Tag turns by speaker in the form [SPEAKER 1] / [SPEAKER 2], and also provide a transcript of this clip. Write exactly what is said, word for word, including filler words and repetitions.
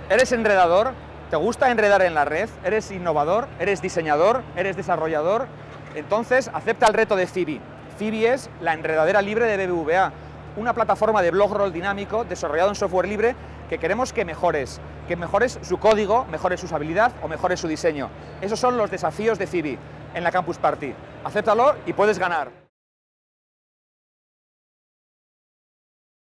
[SPEAKER 1] ¿Eres enredador? ¿Te gusta enredar en la red? ¿Eres innovador? ¿Eres diseñador? ¿Eres desarrollador? Entonces, acepta el reto de Fibi. Fibi es la enredadera libre de B B V A, una plataforma de blog roll dinámico desarrollado en software libre que queremos que mejores, que mejores su código, mejores su usabilidad o mejores su diseño. Esos son los desafíos de Fibi en la Campus Party. Acéptalo y puedes ganar.